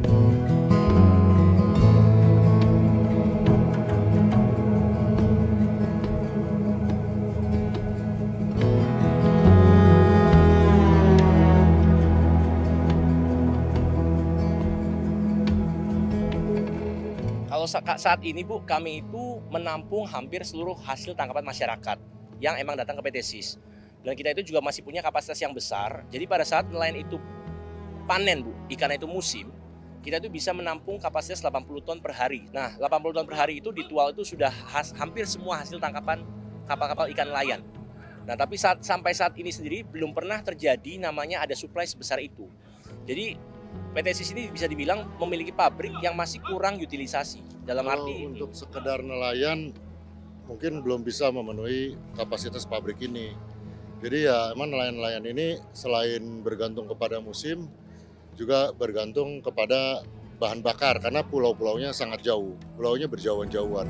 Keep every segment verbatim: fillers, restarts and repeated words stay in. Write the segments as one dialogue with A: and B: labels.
A: Kalau saat ini Bu, kami itu menampung hampir seluruh hasil tangkapan masyarakat yang emang datang ke P T SIS. Dan kita itu juga masih punya kapasitas yang besar. Jadi pada saat nelayan itu panen Bu, ikan itu musim, kita itu bisa menampung kapasitas delapan puluh ton per hari. Nah, delapan puluh ton per hari itu di Tual itu sudah has, hampir semua hasil tangkapan kapal-kapal ikan nelayan. Nah, tapi saat, sampai saat ini sendiri belum pernah terjadi namanya ada supply sebesar itu. Jadi P T SIS ini bisa dibilang memiliki pabrik yang masih kurang utilisasi. Dalam
B: Kalau
A: arti
B: untuk sekedar nelayan mungkin belum bisa memenuhi kapasitas pabrik ini. Jadi ya emang nelayan-nelayan ini selain bergantung kepada musim, juga bergantung kepada bahan bakar karena pulau-pulaunya sangat jauh, pulaunya berjauhan-jauhan.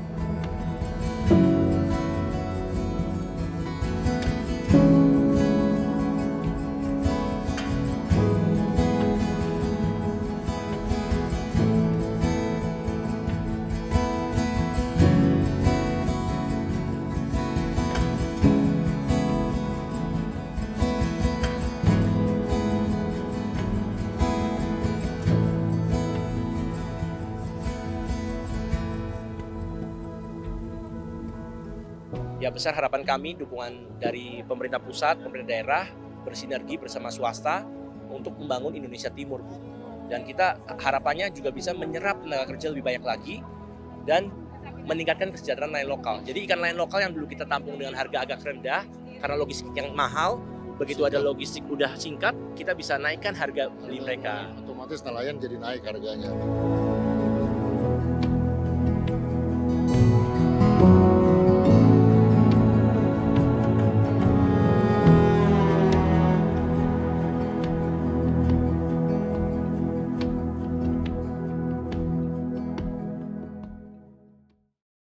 A: Ya besar harapan kami dukungan dari pemerintah pusat, pemerintah daerah bersinergi bersama swasta untuk membangun Indonesia Timur, Bu. Dan kita harapannya juga bisa menyerap tenaga kerja lebih banyak lagi dan meningkatkan kesejahteraan nelayan lokal. Jadi ikan nelayan lokal yang dulu kita tampung dengan harga agak rendah karena logistik yang mahal, begitu ada logistik udah singkat, kita bisa naikkan harga beli mereka.
B: Otomatis nelayan jadi naik harganya.